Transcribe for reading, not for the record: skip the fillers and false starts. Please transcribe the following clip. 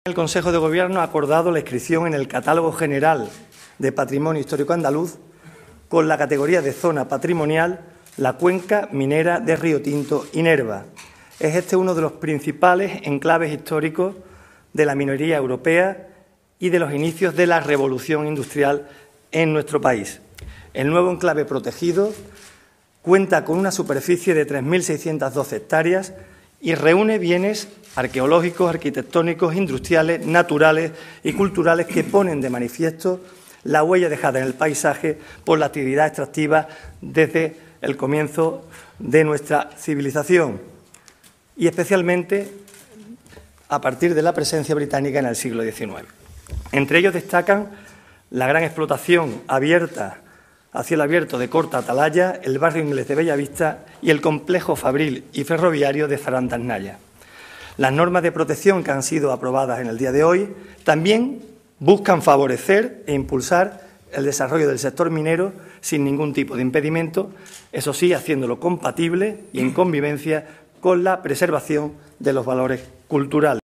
El Consejo de Gobierno ha acordado la inscripción en el Catálogo General de Patrimonio Histórico Andaluz con la categoría de zona patrimonial la cuenca minera de Río Tinto y Nerva. Es este uno de los principales enclaves históricos de la minería europea y de los inicios de la revolución industrial en nuestro país. El nuevo enclave protegido cuenta con una superficie de 3.612 hectáreas y reúne bienes arqueológicos, arquitectónicos, industriales, naturales y culturales que ponen de manifiesto la huella dejada en el paisaje por la actividad extractiva desde el comienzo de nuestra civilización y especialmente a partir de la presencia británica en el siglo XIX. Entre ellos destacan la gran explotación a cielo abierto de Corta Atalaya, el barrio inglés de Bellavista y el complejo fabril y ferroviario de Zarandaznaya. Las normas de protección que han sido aprobadas en el día de hoy también buscan favorecer e impulsar el desarrollo del sector minero sin ningún tipo de impedimento, eso sí, haciéndolo compatible y en convivencia con la preservación de los valores culturales.